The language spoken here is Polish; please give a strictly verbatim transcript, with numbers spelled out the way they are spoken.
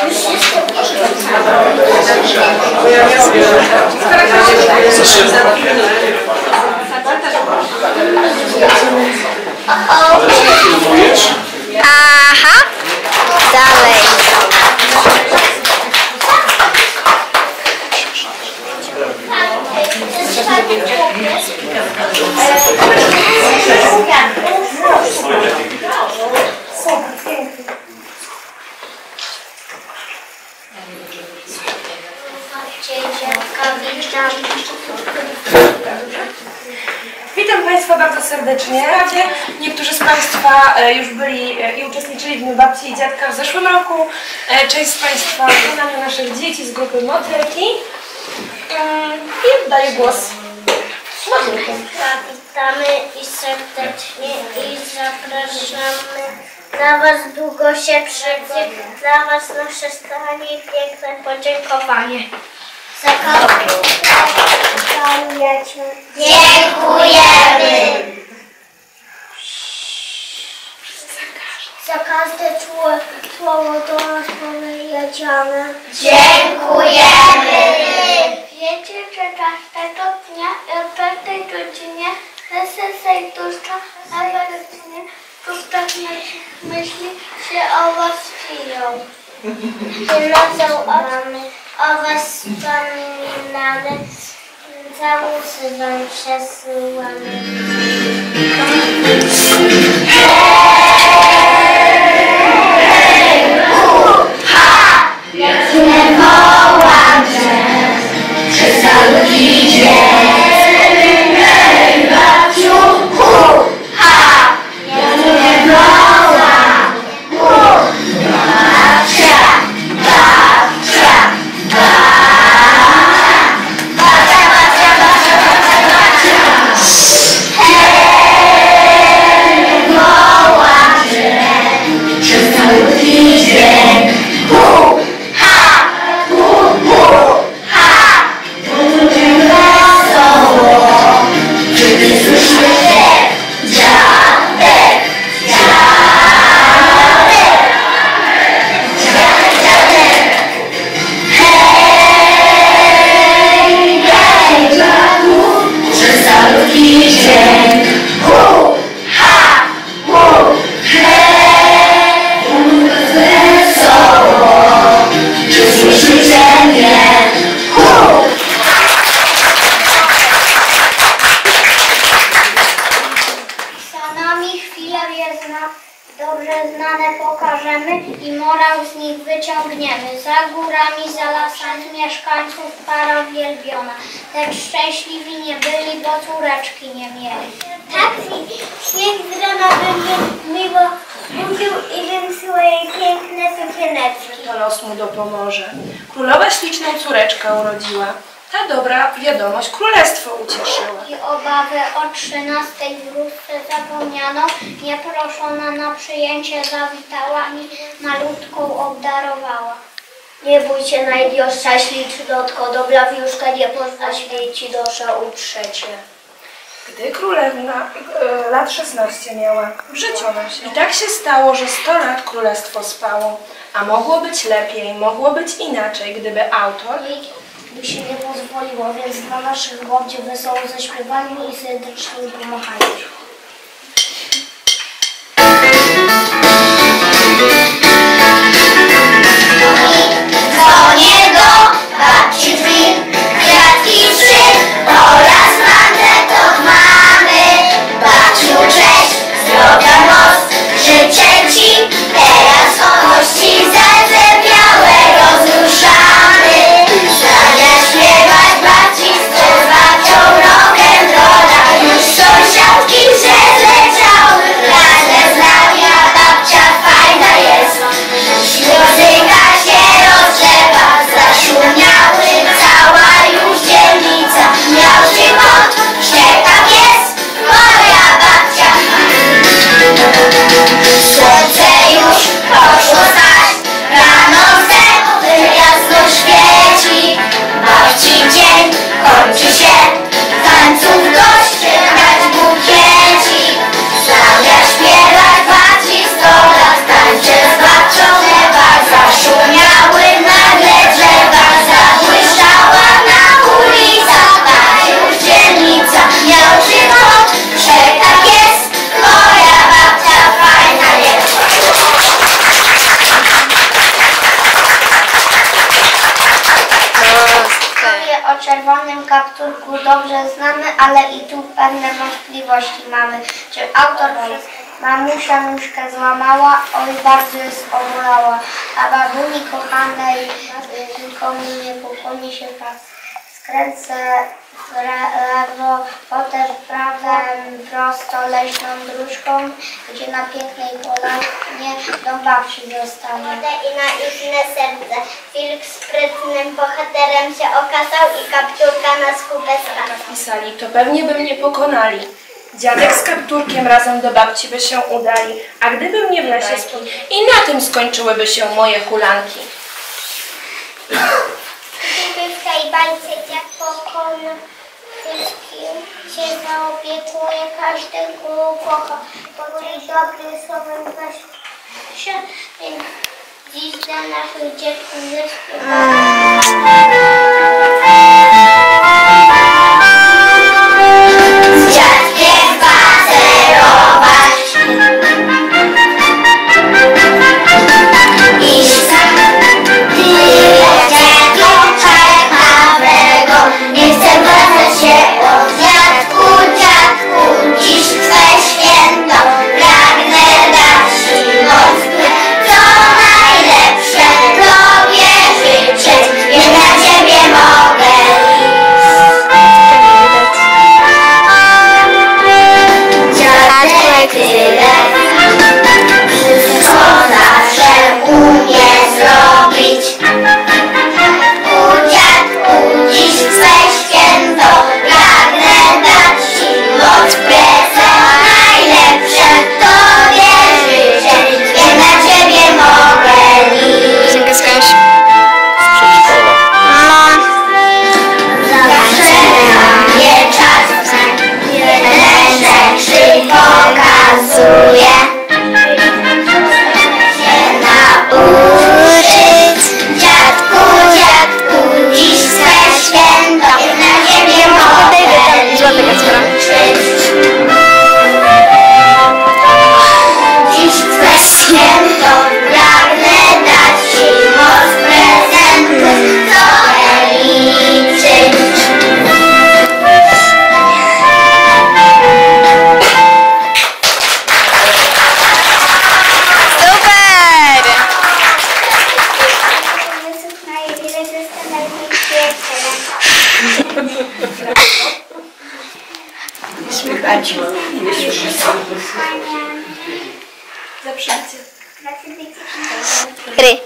Aha, dalej. Witam Państwa bardzo serdecznie. Niektórzy z Państwa już byli i uczestniczyli w Dniu Babci i Dziadka w zeszłym roku. Część z Państwa w wykonaniu naszych dzieci z grupy Motylki. I daję głos Motylkom. Witamy i serdecznie i zapraszamy. Dla Was długo się przejdzie, dla Was nasze stanie i piękne podziękowanie. Dziękujemy! Za każde słowo do nas powiedziane. Dziękujemy! Wiecie, że każdego dnia i o każdej godzinie serce serduszka, a wersję puszczach naszych myśli się o Was śpią. I nocą mamy o Was wspominamy, całusy Wam przesyłamy. Dobrze znane pokażemy i morał z nich wyciągniemy. Za górami, za lasami mieszkańców para wielbiona. Lecz szczęśliwi nie byli, bo córeczki nie mieli. Tak śnieg z rana będzie miło budził i wymsył jej piękne sukieneczki. To los mu dopomoże. Królowa śliczną córeczkę urodziła. Ta dobra wiadomość królestwo ucieszyła. I obawy o trzynastej wróżce zapomniano, nieproszona na przyjęcie zawitała i malutką obdarowała. Nie bój się najdroższa ślicznotko, dobra wróżka nie pozna śmierci dosza utrzecie. Gdy królewna e, lat szesnaście miała, wrzeciono się. I tak się stało, że sto lat królestwo spało. A mogło być lepiej, mogło być inaczej, gdyby autor by się nie pozwoliło, więc dla naszych babci wesoło zaśpiewali i serdecznie pomachali. Dzwonię do babci drzwi, kwiatki trzy oraz mandat od mamy. Babciu, cześć, zdrowia moc, życzę Ci teraz kości serce białe rozruszamy. Zamiast śpiewać babci, z babcią rock'n'rolla, już sąsiadki czerwonym kapturku dobrze znamy, ale i tu pewne wątpliwości mamy. Czy autor przez mamusia nóżkę złamała? Oj, bardzo jest omulała. A babuni kochanej y, nikomu nie pokłoni się tak. Skręcę w lewo, potem prawem, prosto leśną dróżką, gdzie na pięknej polanie dom babci zostanie. I na inne serce. Wilk sprytnym bohaterem się okazał i kapturka na skubę skazał. Pisali, to pewnie by mnie pokonali. Dziadek z kapturkiem razem do babci by się udali, a gdyby mnie w lesie spotkali, i na tym skończyłyby się moje hulanki. Gdyby w tej bańce dziad pokona wszystkim się zaopiekuje, każdego kocha, który dobry słowem weź się, więc dziś dla naszych dziecków zaśpiewamy. Z dziadkiem spacerować i sam tyle dziecko czekawego. Nie chcę wracać się od dziadku, dziadku, dziś twe święto pragnę dać ci moc, co najlepsze tobie życzyć, więc dla ciebie mogę dziadek tyle, wszystko zawsze umie zrobić. Dziadku, dziś twe święto pragnę dać ci moc, prezent najlepsze tobie życzę, więc dla ciebie mogę liczyć. Piosenkę skądś? Zawsze na mnie czas wiele rzeczy pokazuje. Się nauczyć, dziadku, dziadku, dziś twe święto, na ciebie mogę Złota Kacpra. liczyć. Dziś twe święto pragnę dać ci moc, prezenty trochę liczyć. Super! Pomysłów na jedyne zastanawianie świetne. Słychać. Za przybycie. Gratuluję. Gry.